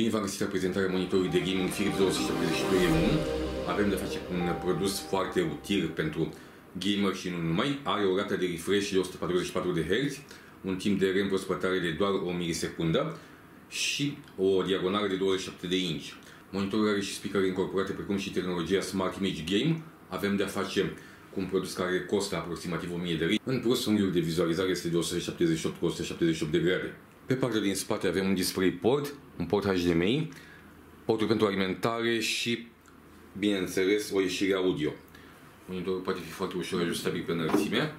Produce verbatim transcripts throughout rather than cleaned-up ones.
Bine v-am găsit la prezentarea monitorului de gaming Philips două sute șaptezeci și doi M unu. Avem de face cu un produs foarte util pentru gamer și nu numai. Are o rată de refresh de o sută patruzeci și patru de herți, un timp de reîmprospătare de doar o milisecundă și o diagonală de douăzeci și șapte de inch. Monitorul are și speakere incorporate, precum și tehnologia Smart Image Game. Avem de a face cu un produs care costă aproximativ o mie de lei. În plus, unghiul de vizualizare este de o sută șaptezeci și opt cu o sută șaptezeci și opt de grade. Pe partea din spate avem un DisplayPort, un port H D M I, portul pentru alimentare și, bineînțeles, o ieșire audio. Monitorul poate fi foarte ușor ajustabil pe înălțime,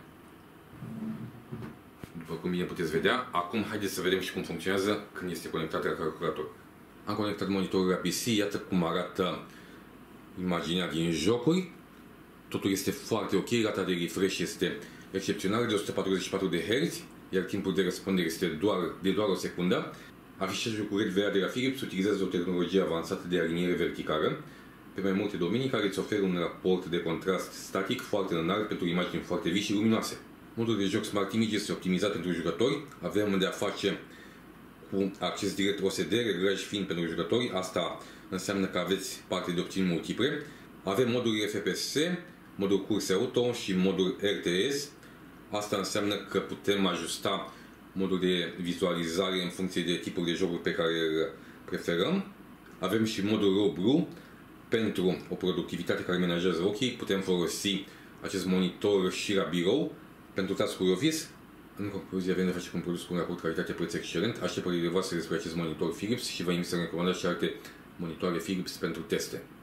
după cum bine puteți vedea. Acum haideți să vedem și cum funcționează când este conectat la calculator. Am conectat monitorul la P C, iată cum arată imaginea din jocuri. Totul este foarte ok, rata de refresh este excepțională, de o sută patruzeci și patru de herți, iar timpul de răspundere este doar, de doar o secundă. Afișajul cu Red V A de la Philips utilizează o tehnologie avansată de aliniere verticală pe mai multe domenii, care îți oferă un raport de contrast static foarte înalt pentru imagini foarte vii și luminoase. Modul de joc Smart Image este optimizat pentru jucători. Avem de a face cu acces direct O S D, reglaj fin pentru jucători. Asta înseamnă că aveți parte de opțiuni multiple. Avem modul F P S, modul curse auto și modul R T S. Asta înseamnă că putem ajusta modul de vizualizare în funcție de tipul de jocuri pe care îl preferăm. Avem și modul Raw Blue pentru o productivitate care menajează ochii. Putem folosi acest monitor și la birou pentru task-uri office. În concluzie, avem de face cu un produs cu un raport calitate-preț excelent. Aștept părerile voastre despre acest monitor Philips și vă invit să recomandați și alte monitoare Philips pentru teste.